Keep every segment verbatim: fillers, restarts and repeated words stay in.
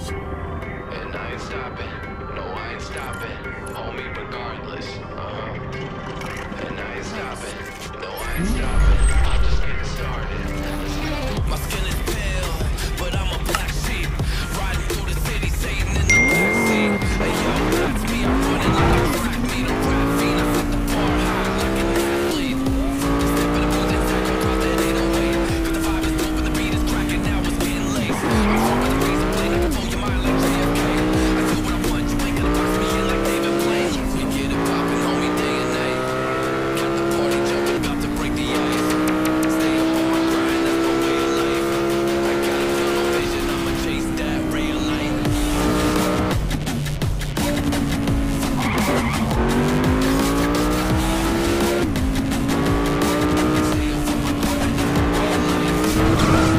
And I ain't stopping, no I ain't stopping, homie regardless, uh-huh. And I ain't stopping, no I ain't stopping, I'm just getting started, let's go. My skin is pale, but I'm a black sheep, riding through the city, Satan in the backseat. Hey yo, that's me, I'm running like a track meet, a rap fiend, I set the bar high like an athlete. Step in the booth and sack across that eight oh eight, cause the vibe is dope and the beat is cracking, now it's getting laced. I'm home with the razor blade, I can blow your mind like J F K. I do what I want, you ain't gonna box me in like David Blaine. We get it poppin', homie, day and night. Got the party jumping, about to break the ice. Stay up on my grind, that's my way of life. I got a tunnel vision, I'ma chase that ray of light. Stay up on my grind, that's my way of life.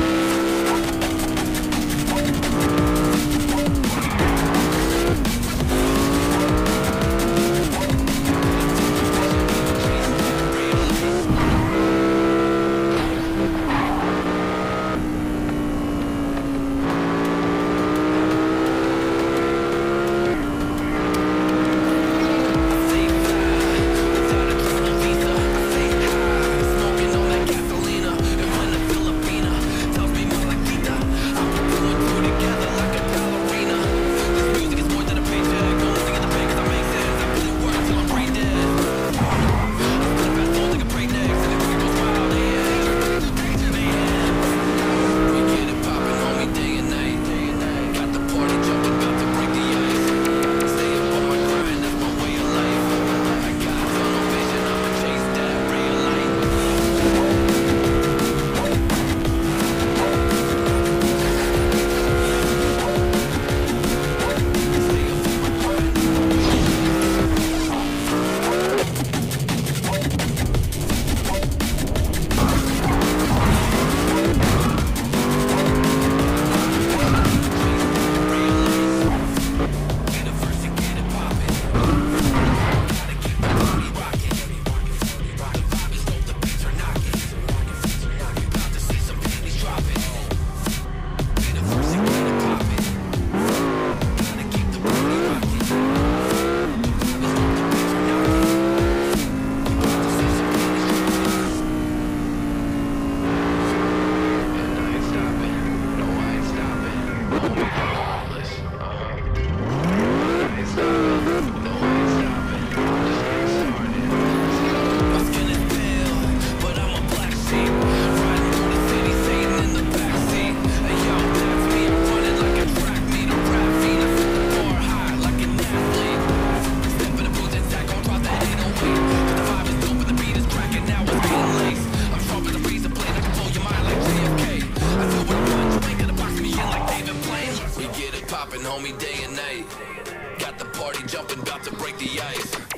Poppin', homie, day and night. Got the party jumping, about to break the ice.